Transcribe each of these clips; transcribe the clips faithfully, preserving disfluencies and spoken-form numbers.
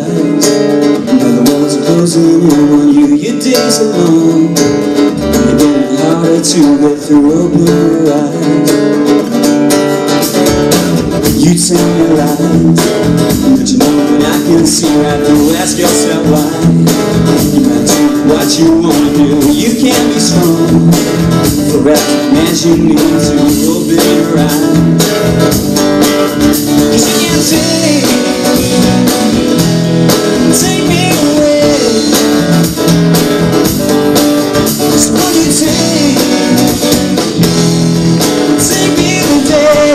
eyes. Now the walls are closing in on you. Your days are long. You're getting harder to get through. Open your eyes. You tell me lies, but you know that I can see right through. Ask yourself why. You might do what you wanna do. You can't be strong forever as you need to. Open your eyes. 'Cause you can't take, take me away. So won't you take, take me today.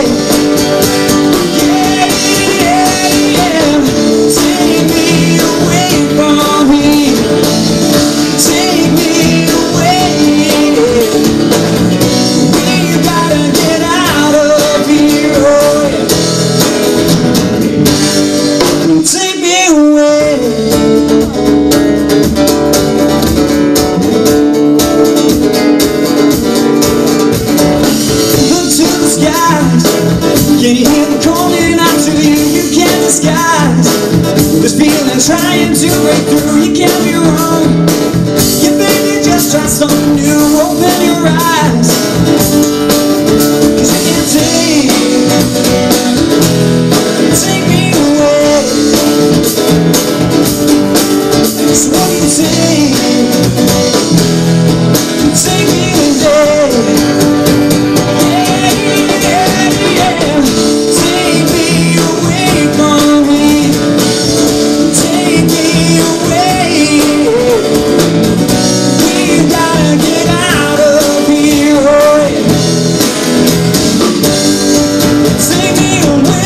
Yeah, yeah, yeah. Take me away from me. Take me away. We gotta get out of here. Oh, yeah. Take me away. Look to the skies. Can you hear them calling out to you? You can't disguise this feeling trying to break through. You can't be wrong. You think you just try something new. Open your eyes. 'Cause you can't take, take me away. So what do you take? Take me today. Yeah, yeah, yeah. Take me away from me. Take me away. We gotta get out of here. Oh, yeah. Take me away.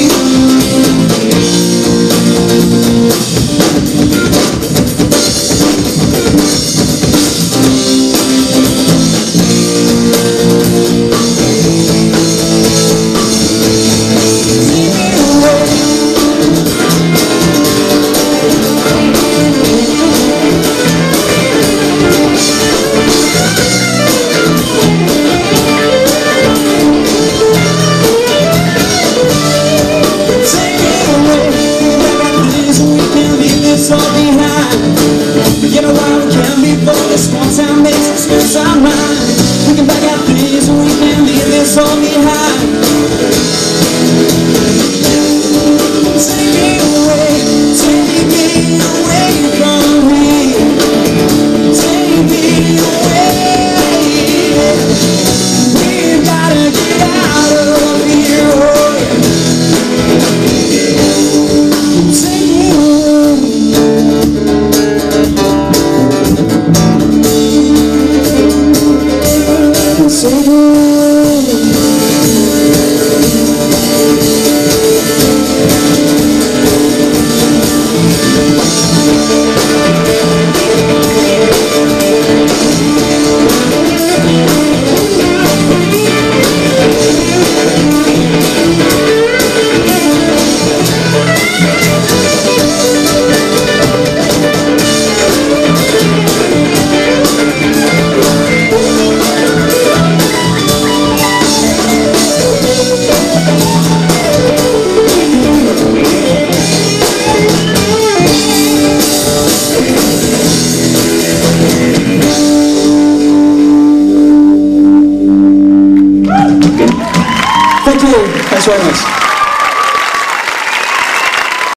All behind. Forget a while we can be for this one time makes us lose our mind. We can back out things and we can leave this all behind. Take me away, take me away from me. Take me away. We gotta get out of here. Oh, yeah. Take me away. So thank you. Thanks very much.